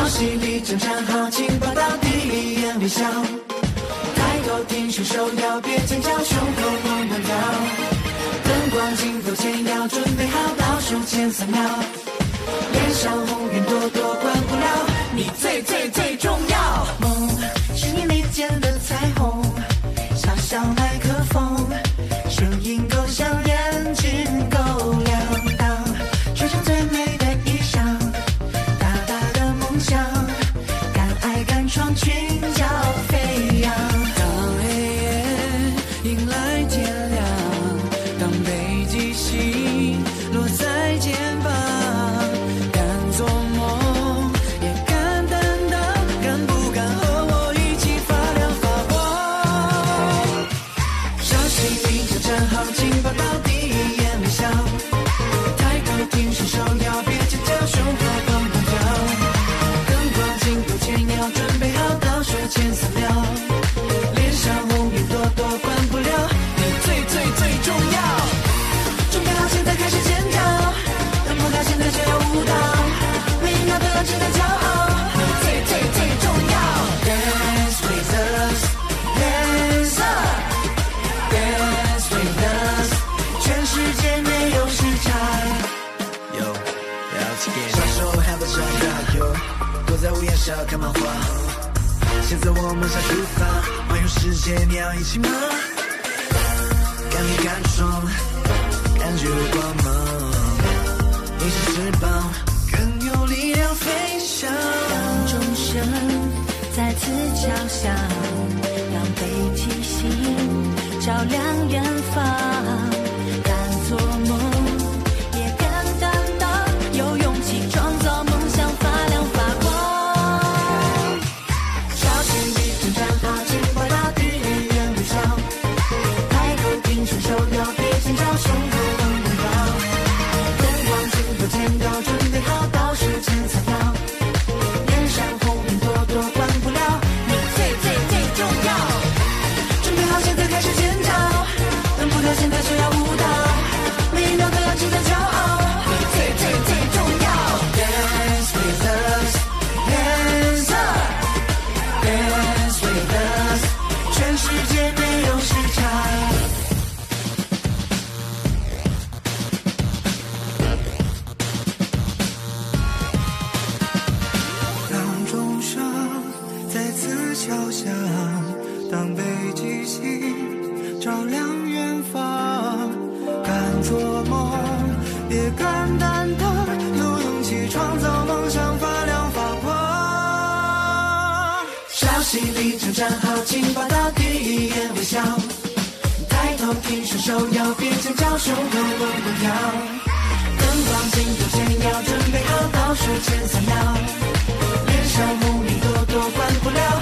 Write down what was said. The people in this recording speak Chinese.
息立正站好，请报到第一眼微笑。抬头挺胸手要别尖叫，胸口砰砰跳。灯光镜头前要准备好，倒数前3秒。脸上红云朵朵关不了，你最最最重要。梦是你眉间的彩虹，小小麦克风，声音够响，眼睛够亮。当穿上最美的衣裳，大大的梦想，敢爱敢闯，裙角飞扬。 当黑夜迎来天亮，当北极星落在肩膀，敢做梦也敢担当，敢不敢和我一起发亮发光？ 稍息立正站好，请报到第一眼微笑。抬头挺胸手要别尖叫，胸口砰砰跳。灯光镜头前要准备好，倒数前3秒。脸上红云朵朵关不了，你最最最重要。准备好现在开始尖叫，等不到现在就要舞蹈，每一秒都要值得骄傲，你最最最重要。Dance with us, hands up, dance with us， 全世界没有时差。 小时候还不长大，躲在屋檐下看漫画。现在我们想出发，环游世界，你要一起吗？敢拼敢闯，感觉光芒，你是翅膀，更有力量飞翔。 当钟声再次敲响，让北极星照亮远方，敢做梦也敢担当，有勇气创造梦想，发亮发光。 稍息立正站好，请报到第一眼微笑。抬头挺胸手要别尖叫，胸口砰砰跳。灯光镜头前要准备好，倒数前3秒。脸上红云朵朵关不了，你最最最重要。准备好现在开始尖叫，等不到现在就要舞蹈，每一秒都要值得骄傲，你最最最重要。Dance with us, hands up, dance with us， 全世界没有时差。 当钟声再次敲响，当北极星照亮远方，敢做梦也敢担当，有勇气创造梦想，发亮发光。 稍息立正站好，请报到第一眼微笑。抬头挺胸手要别尖叫，胸口砰砰跳。灯光镜头前要准备好，倒数前3秒。脸上红云朵朵关不了，